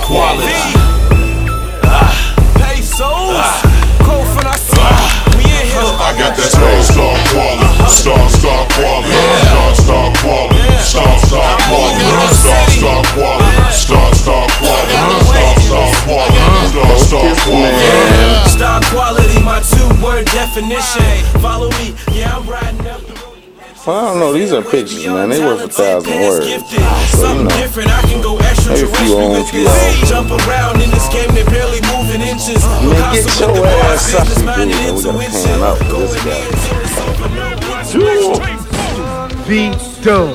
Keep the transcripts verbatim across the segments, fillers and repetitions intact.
quality. I got that star, star quality, star, star quality, star, star quality, star, star quality, star, star quality, star, star quality, star, star quality, star, star quality. Star quality, my two-word definition. Follow me, yeah, I'm riding up the road. Well, I don't know, these are pictures, man. They worth a thousand words. So, you know, maybe a few on, a few off. Jump around in this game, they barely moving inches. Man, get your ass up, dude. Man, we gotta pan up for this guy. Be done.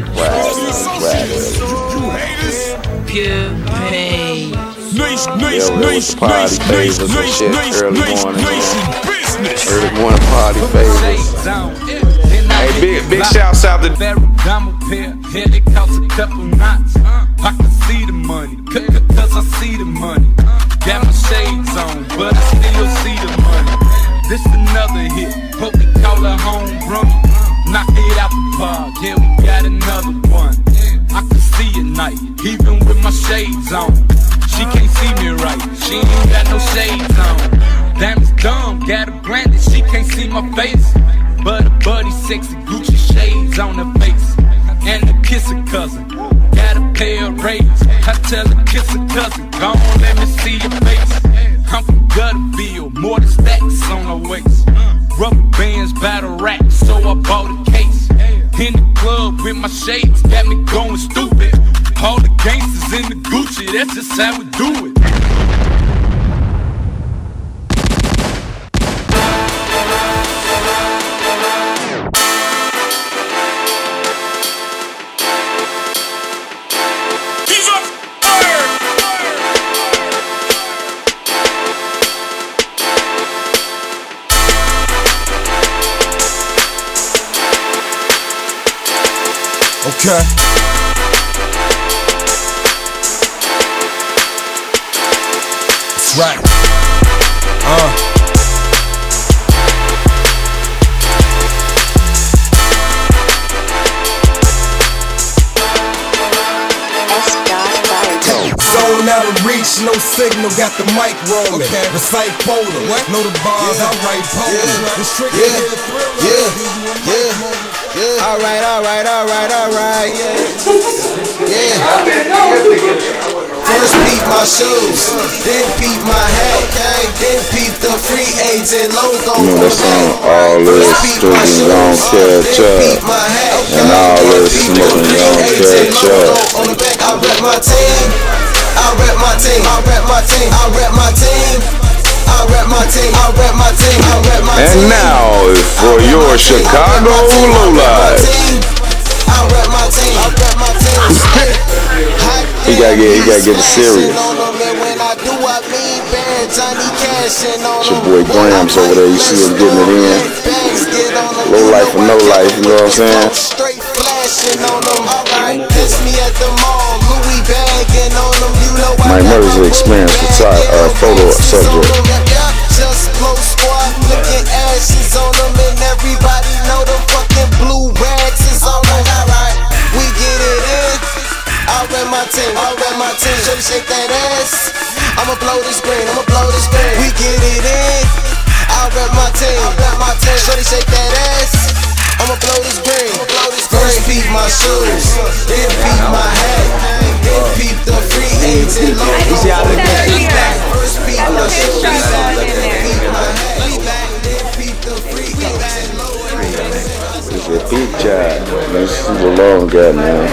Pure pain. Yeah, there was party favors and shit, early morning, man. Early morning party favors. Hey, big, big shouts out to diamond pair, head it costs a couple knots. I can see the money, cause I see the money. Got my shades on, but I still see the money. This another hit, hope we call her home run. Knock it out the park, yeah, we got another one. I can see at night, even with my shades on. She can't see me right, she ain't got no shades on. Damn, it's dumb, got her blinded, she can't see my face. But a buddy, sexy Gucci shades on her face. And a kiss her cousin, got a pair of Rays. I tell her kiss her cousin, go on, let me see your face. I'm from Gutterville, more than stacks on her waist. Rubber bands by the rack, so I bought a case. In the club with my shades, got me going stupid. All the gangsters in the Gucci, that's just how we do it. Okay. That's right. Uh. Zone out of reach, no signal, got the mic rolling. Okay. Recite Polar, know the bars, yeah. I write Polar. Yeah. Restricted yeah. Here, thriller. Yeah, yeah. Yeah. All right, all right, all right, all right. Yeah. Yeah. First peep my shoes, then peep my hat, okay? Then peep the free agent logo. You know, this song, all this students gon' catch up, and all this smoking gon' catch up. I rep my team, I rep my team, I rep my team, I rep my team. I rep my team, I rep my team, I rep my team. And now for your Chicago lowlights. I rep my team, I rep my team. He gotta get, he gotta get the serious. It's your boy Grams over there. You see him getting it in. Low life or no life, you know what I'm saying? Straight flashing on them. Alright, kiss me at the mall. Louis bagging on them. You know Mike Murray's experience with uh, photo subject. Just blow squad, looking ashes on them, and everybody know the fucking blue rags is on them. Alright, we get it in. I rep my team, I rep my team. Shorty shake that ass. I'ma blow this green, I'ma blow this green. We get it in. I rep my team, I rep my team. Shorty shake that ass. I'ma blow this green, I'ma blow this green. First peep my shoes, then peep my hat, then peep the free agent logo. First peep my shoes, then peep my hat, then peep the free agent logo. It's a peep job. This is a long guy, man.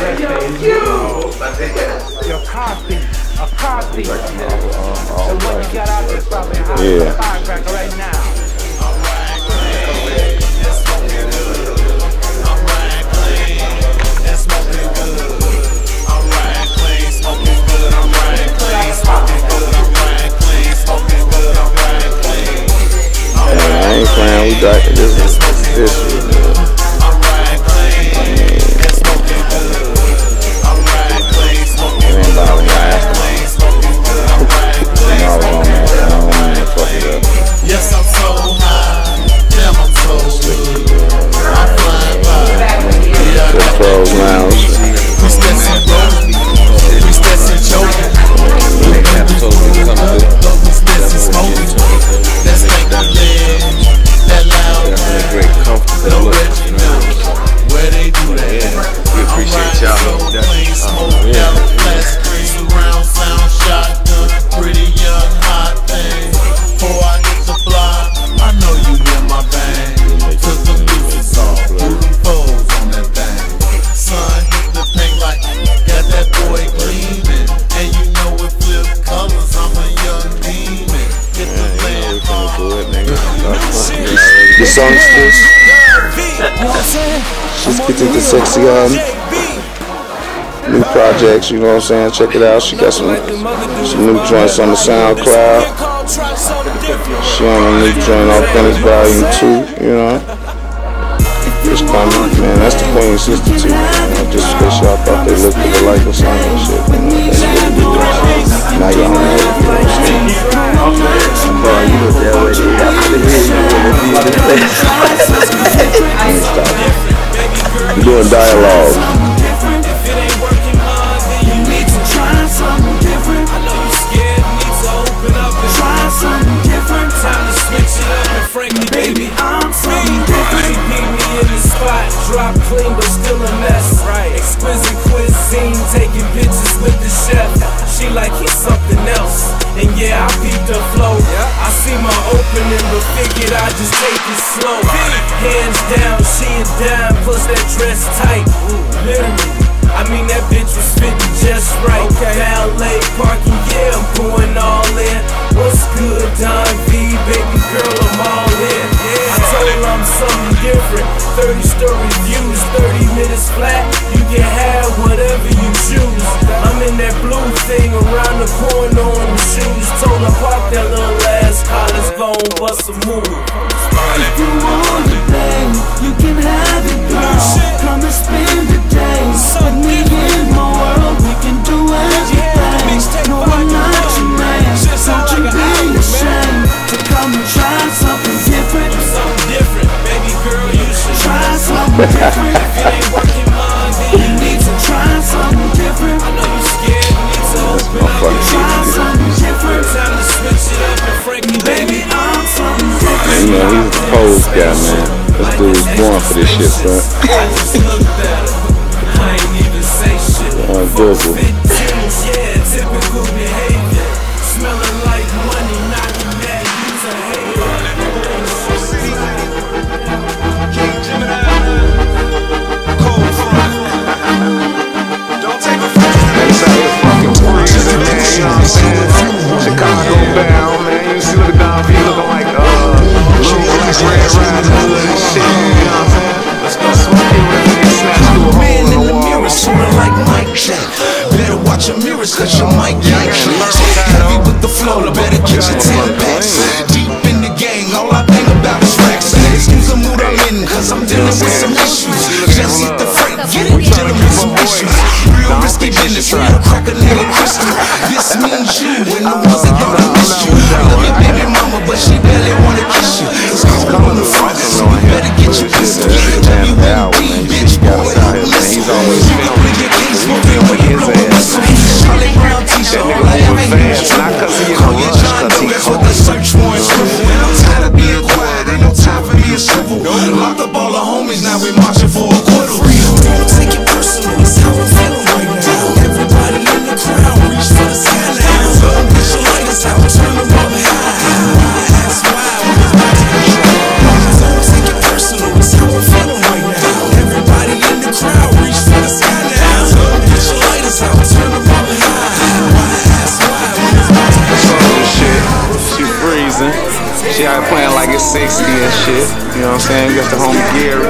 Your car thief, a car thief. The one you got out there probably hot. Yeah. A firecracker right now. I ain't playing, we got this is official, man. It ain't bothering your ass. You know I was on that, I don't want to fuck it up. Yes, I'm Tita Sexy on new projects, you know what I'm saying? Check it out. She got some some new joints on the SoundCloud. She on a new joint, Authentic Volume two, you know. It's coming, man. That's the Queen sister too, man. Just in case y'all thought they looked alike or something and shit, you know. That's what it is. Now y'all know, you know what I'm saying? Bro, you look that way, dude. I put it here, you want to be in the face. I'm doing dialogue. Baby, I'm something different. She beat me in the spot, drop clean but still a mess. Right. Exquisite cuisine, taking pictures with the chef. She like he's something else, and yeah, I peeped her flow. I see my opening, but figured I'd just take it slow. Hands down, she a dime, plus that dress tight. Literally, I mean that bitch was fitting just right. Valet parking, yeah, I'm going all in. What's good, Don V, baby girl, I'm all in. I told her I'm something different. thirty story views, thirty minutes flat. You can have whatever you choose. I'm in that blue thing around the corner on the shoes. Told her pop that little ass car, let's go and bust a move. If you want the thing, you can have it, girl. Come and spend the day with me in my world. We can do everything. No, I'm not your man. Don't you be ashamed to come and try something different. Something different, baby girl, you should try something different. If it ain't working mine, then you need to try something different. I know you scared, you need to open up and try something different. Time to switch it up and freak me, baby, I'm something different. You know, he's a pose guy, man. This dude was born for this shit, son. I just look better. I ain't even say shit. Uh, Google. Yeah, typical behavior. Smelling like money, knocking that, use a hater. Don't take a man, it's out here fucking freezing, man. You know what I'm saying? Chicago bound, man. You see the Don V looking like, uh, little black red riding hood and shit. You know what I'm saying? Let's go smoke it with me. Snatch through a hole in the wall. Smelling like Mike Jack. Better watch your mirrors, cause your mic can't. Heavy with the flow, better get your ten packs. Deep in the gang, all I think about is racks. Excuse the mood I'm in, cause I'm dealing with some issues. Just hit the freight, get it, dealing with some issues. Real risky business, real crack a nigga crystal. This means you, and the ones that don't miss you. Love your baby mama, but she barely wanna kiss you. It's cold on the front, so you better get your pistol. W M D, bitch, boy, don't listen. With his ass. That nigga moving fast, not cause he in a rush, cause he cold. I'm tired of being quiet, ain't no time for me to swivel. Locked up all the homies, now we marching for a quarter. Don't take it personal, it's how I'm feeling right now. Everybody in the crowd, reach for the sky now. Bitch, the light is how I turn them up high. That's why we was about to control. Don't take it personal, it's how I'm feeling right now. Everybody in the crowd, reach for the sky now. Bitch, the light is how I turn them up high. That's why we was about to control. Shit, she freezing. She out playing like it's sixty and shit. You know what I'm saying? You got the homie Gary.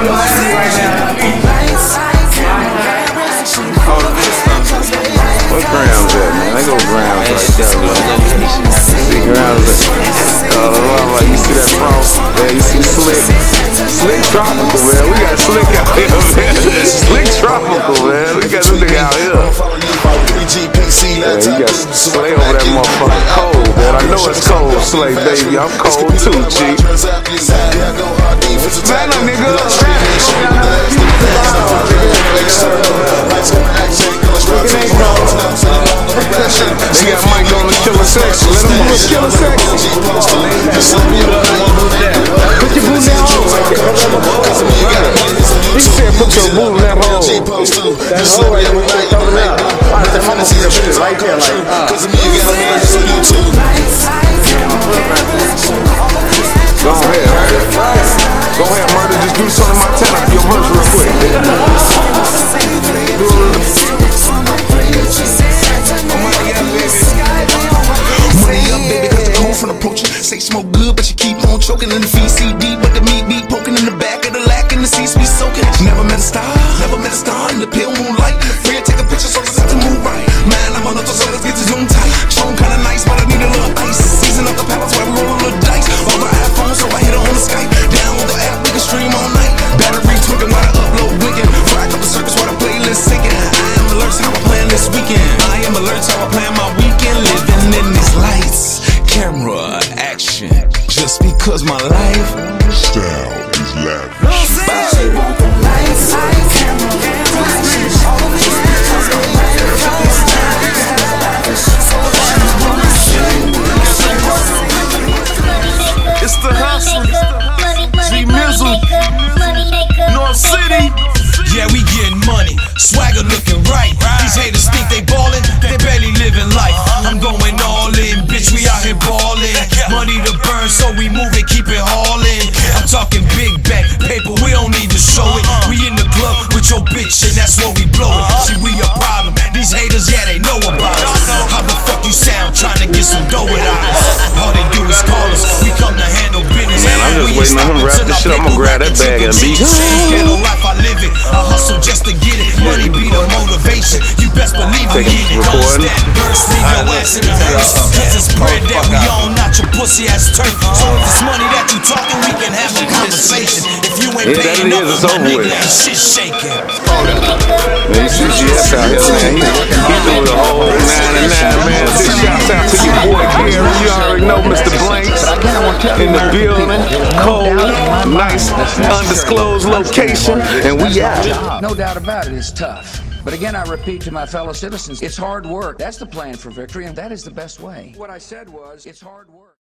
What Grams at, man? They go Grams right there, man. See Grams at, uh, like you see that frost? Yeah, you see Slick. Slick Tropical, man. We got Slick out here, man. Slick Tropical, man. We got this nigga out here. Yeah, you got Slay over that motherfucker cold, man. I know it's cold, Slay, baby. I'm cold too, G. Man, a nigga. They got Mike on the Killer Sexy. Let him move Killer Sexy. Put your boot down hole right there. He said put your boot in that hole. That hole right there, we're coming out. I said, I'm gonna see the bitch right there, like, uh. Go ahead. Go ahead, Murder. Just do something to my tenor. Your verse real quick. Money up, baby, cause the cold from approaching. Say smoke good, but you keep on choking in the V C D. But the meat be poking in the back of the lack in the seats be soaking. Never met a star, never in the pale moonlight. Friend, take a picture so let's have to move right. Man, I'm on the so let's get to zoom tight. Show kinda nice, but I need a little ice. Season up the palace while we roll a little dice. On my iPhone, so I hit her on the Skype. Download the app, we can stream all night. Battery tweaking while I upload wicked. Fry up the circus while the playlist sinking. I am alert how I plan this weekend. I am alert how I plan my weekend. Living in these lights, camera, action. Just because my life style is lavish. She want the lights, camera, action. All the It's the hustle, G Mizzle, North City. Yeah, we getting money, swagger looking right. These haters think they ballin', they barely living life. I'm going all in, bitch, we out here ballin'. Money to burn, so we move it, keep it haulin'. I'm talking big bag paper, we don't need to show it. We in the club with your bitch, and that's what we blow it. See, we a problem, these haters, yeah, they know about us. How the fuck you sound, trying to get some dough with us? All they do is call us, we come to handle business. Man, I'm just waiting on him to wrap this shit up. I'm gonna grab that bag and be ghetto life, I live it. I hustle just to get it. Money be the motivation. You best believe I get it. Understand? Burst me your ass in the verse. Cause it's bread that we own, not your pussy ass turf. So if it's money that you talking, we can have a conversation. If you ain't paying up, my nigga, shit shaking. Man, you see G S out here, man. He, he threw the whole nine and nine, man. Big shouts out to your boy Gary. You already know Mister Blanks in the building. Cold, nice, undisclosed location, and we out. No doubt about it, it's tough. But again, I repeat to my fellow citizens, it's hard work. That's the plan for victory, and that is the best way. What I said was, it's hard work.